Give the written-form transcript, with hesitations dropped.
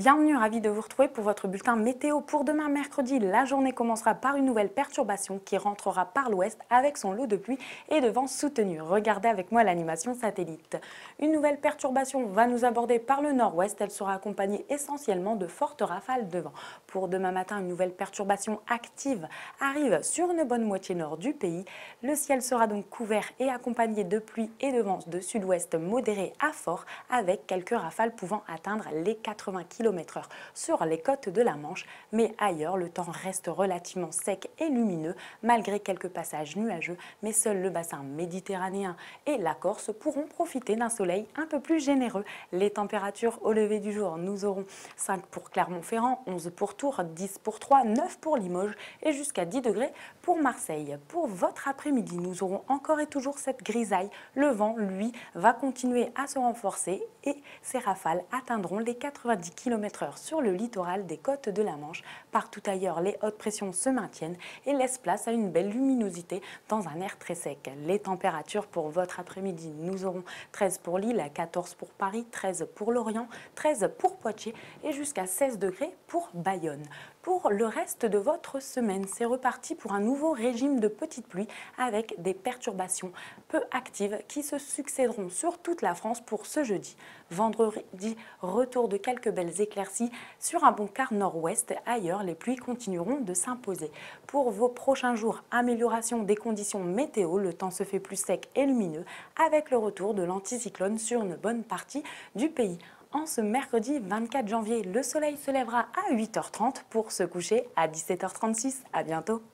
Bienvenue, ravi de vous retrouver pour votre bulletin météo pour demain mercredi. La journée commencera par une nouvelle perturbation qui rentrera par l'ouest avec son lot de pluie et de vent soutenu. Regardez avec moi l'animation satellite. Une nouvelle perturbation va nous aborder par le nord-ouest. Elle sera accompagnée essentiellement de fortes rafales de vent. Pour demain matin, une nouvelle perturbation active arrive sur une bonne moitié nord du pays. Le ciel sera donc couvert et accompagné de pluie et de vent de sud-ouest modéré à fort avec quelques rafales pouvant atteindre les 80 km/h sur les côtes de la Manche, mais ailleurs le temps reste relativement sec et lumineux malgré quelques passages nuageux, mais seul le bassin méditerranéen et la Corse pourront profiter d'un soleil un peu plus généreux. Les températures au lever du jour, nous aurons 5 pour Clermont-Ferrand, 11 pour Tours, 10 pour Troyes, 9 pour Limoges et jusqu'à 10 degrés pour Marseille. Pour votre après-midi, nous aurons encore et toujours cette grisaille. Le vent, lui, va continuer à se renforcer et ces rafales atteindront les 90 km/h sur le littoral des côtes de la Manche. Partout ailleurs, les hautes pressions se maintiennent et laissent place à une belle luminosité dans un air très sec. Les températures pour votre après-midi, nous aurons 13 pour Lille, 14 pour Paris, 13 pour Lorient, 13 pour Poitiers et jusqu'à 16 degrés pour Bayonne. Pour le reste de votre semaine, c'est reparti pour un nouveau régime de petites pluies avec des perturbations peu actives qui se succéderont sur toute la France pour ce jeudi. Vendredi, retour de quelques belles éclaircies sur un bon quart nord-ouest. Ailleurs, les pluies continueront de s'imposer. Pour vos prochains jours, amélioration des conditions météo. Le temps se fait plus sec et lumineux avec le retour de l'anticyclone sur une bonne partie du pays. En ce mercredi 24 janvier, le soleil se lèvera à 8h30 pour se coucher à 17h36. À bientôt.